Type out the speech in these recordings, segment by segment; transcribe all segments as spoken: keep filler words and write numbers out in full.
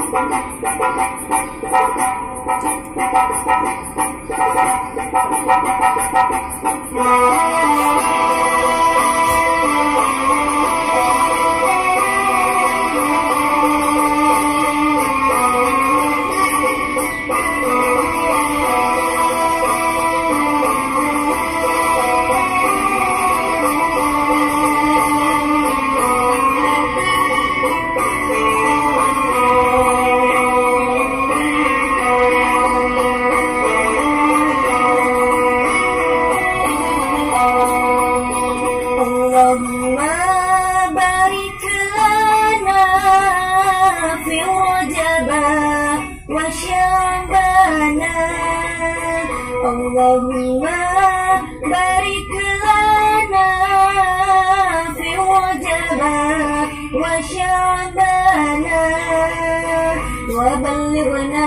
Allahumma barik lana fi wajaba wa sya'bana wa ballighna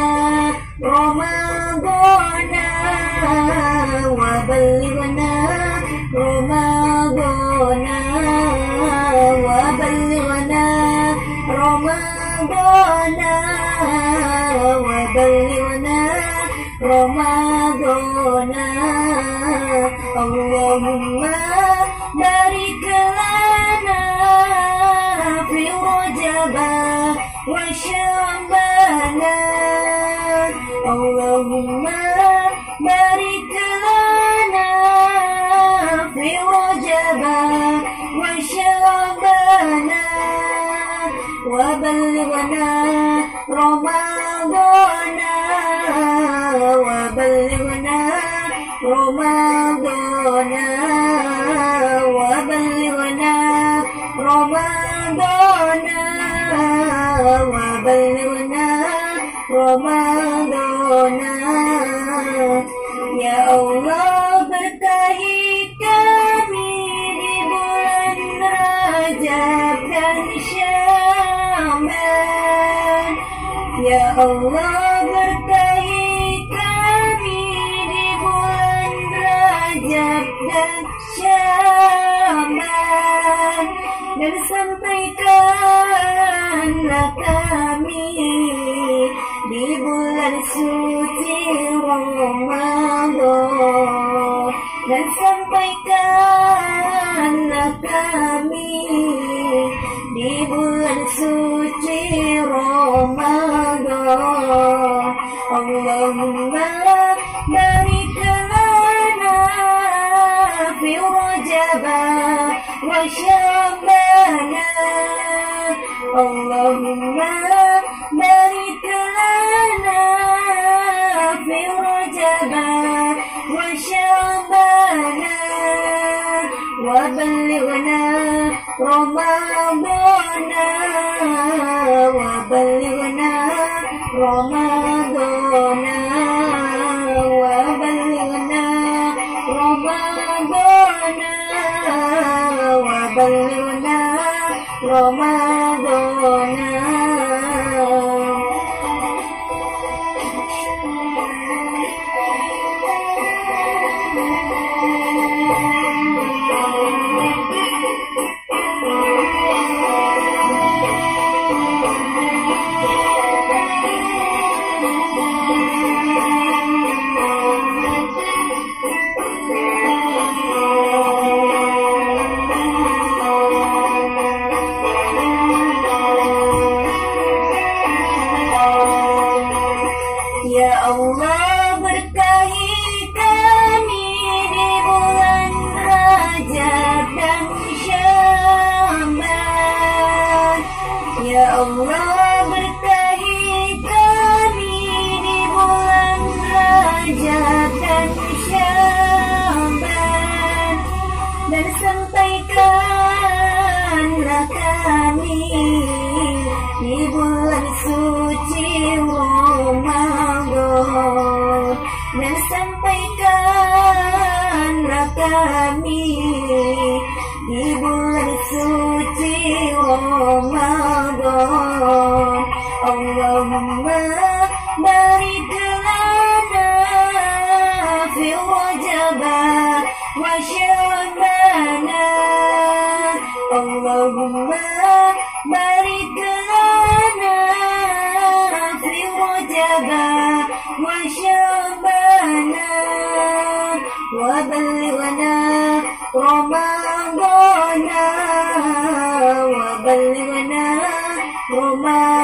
ramadana wa ballighna ramadana wa ballighna ramadana wa ballighna Ramadana. Allahumma barik lana fi wajaba wa sya'bana. Allahumma barik lana fi wajaba wa sya'bana wa ballighna Ramadana wa ballighna Ramadana wa ballighna Ramadana wa ballighna Ramadana. Ya Allah, berkahi kami di bulan Rajab dan Sya'ban. Ya Allah, berkahi kami di bulan Rajab dan Sya'ban, dan sampaikanlah kami di bulan suci Ramadan, dan sampaikanlah kami di bulan suci Ramadan. Allahumma barik lana fi wajaba wa sya'bana. Allahumma barik lana fi wajaba wa sya'bana wa ballighna Ramadana wa ballighna Ramadana wa ballighna Ramadana wa ballighna Ramadana. Ya Allah, berkahi kami di bulan Rajab dan Sya'ban. Ya Allah, berkahi kami di bulan Rajab dan Sya'ban, dan sampaikanlah kami di bulan suci Ramadan, dan sampaikanlah kami di bulan suci Ramadan. Allahumma barik lana fi wajaba wa sya'bana. Allahumma barik lana رجبا وشعبانا وبلغنا رمضان وبلغنا رمضان